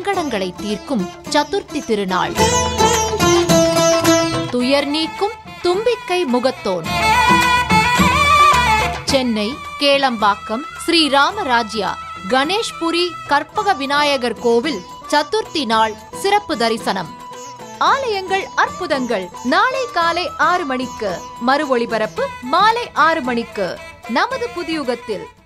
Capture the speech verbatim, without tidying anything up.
சங்கடங்களை தீர்க்கும் சதுர்த்தி திருநாள். துயர் நீக்கும் தும்பிக்கை முகத்தோன். சென்னை கேளம்பாக்கம் ஸ்ரீ ராமராஜ்யா கணேஷ்புரி கற்பக விநாயகர் கோவில் சதுர்த்தி நாள் சிறப்பு தரிசனம். ஆலயங்கள் அற்புதங்கள் நாளை காலை ஆறு மணிக்கு, மறு ஒளிபரப்பு மாலை ஆறு மணிக்கு நமது புதியுகத்தில்.